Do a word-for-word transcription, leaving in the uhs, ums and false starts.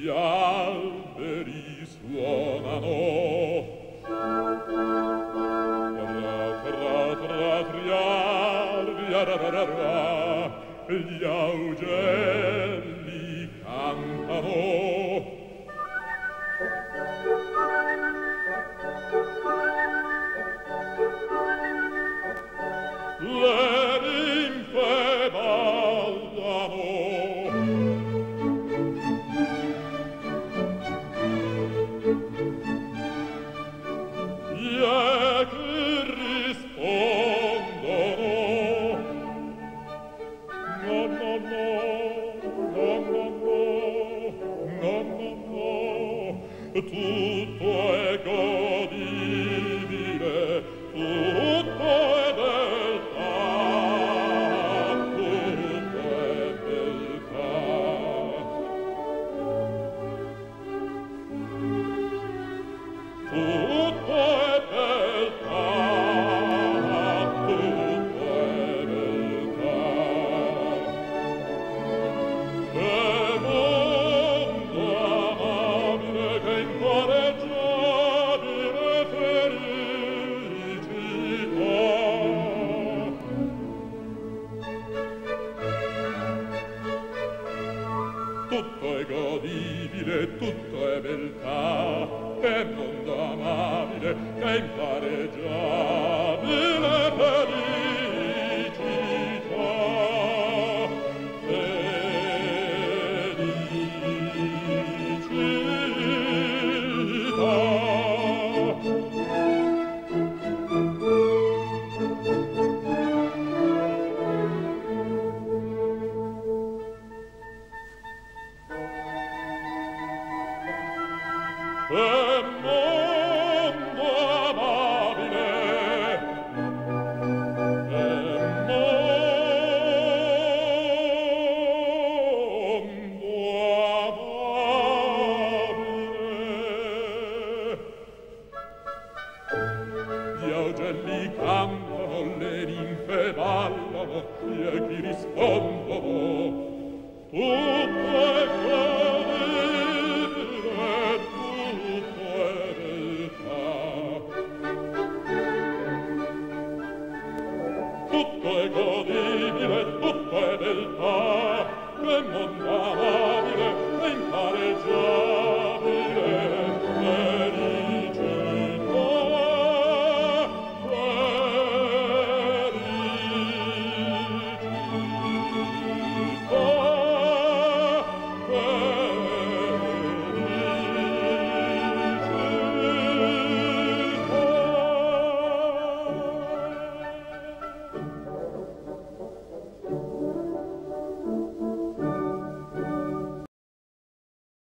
gli alberi suonano. Tra tra tra tria, ria ra ra ra ra, gli augelli cantano. Le ninfe ballano. Gli echi rispondono. No, no, no, no, no, no, no, no, no. Tutto è godibile, tutto è beltà, tutto è beltà. Tutto è beltà, tutto è beltà. Che mondo amabile, che impareggiabile felicità. Tutto è godibile, tutto è beltà. Che mondo amabile, che impareggiabile felicità. Felicità. E